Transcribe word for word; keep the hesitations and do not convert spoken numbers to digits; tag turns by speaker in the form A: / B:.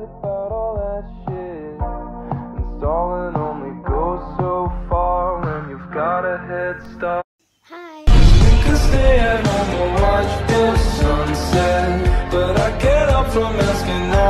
A: about all that shit. And stalling only goes so far when you've got a head start.
B: Hi.
A: You can stay at home and watch the sunset, but I get up from asking